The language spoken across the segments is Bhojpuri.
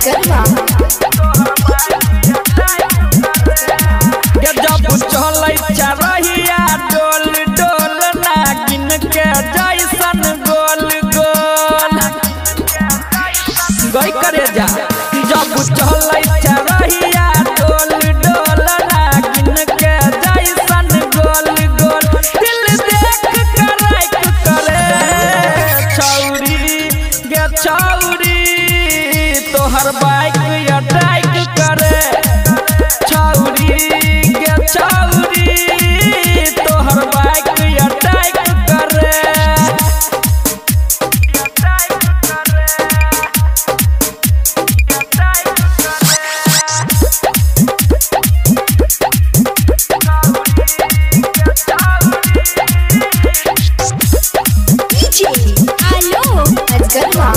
अजगरवा जब चलै चरहिया डोल डोल नागिन के जैसन गोल गोल गई करे जा जब चलै चरहिया डोल डोल नागिन के जैसन गोल गोल दिल देख करे छौरी गे छौरी तोहर बाइक अटैक करे छौरी गे छौरी तोहर बाइक अटैक करे डीजे आलो अजगरवा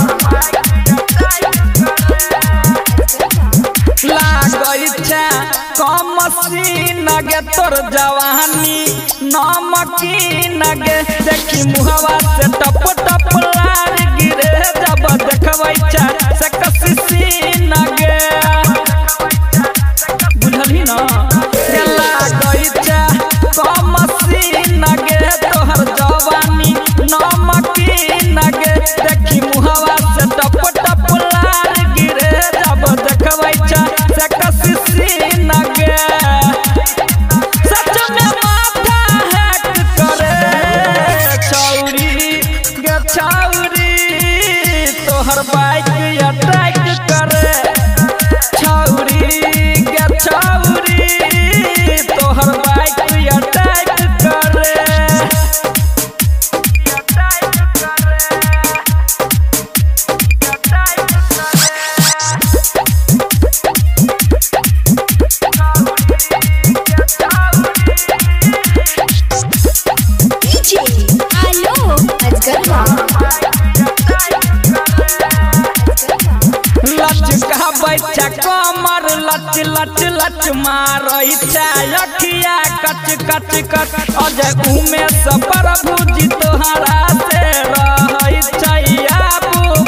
लागई छे कम सीन गे तोर जवानी नमकीन गे देखी मुहवा से टप टप लार गिरे जब देखबै छे से कसी सीन गे बुझली ना गे लागई छे कम सीन गे तोहर जवानी नमकीन गे देखी मुहवा से टप टप लार गिरे जब देखबै छे से कसी सीन गे सच में माथा हैक करे छौरी गे छौरी तोहर बाइक अटैक करे छौरी गे छौरी तोहर बाइक अटैक करे डीजे आलो अजगरवा लचका बच्चा कमर लच लच लच मारई छै अखिया कच कच कच अजय उमेश प्रभु जी तोहरा से रहई छै आबू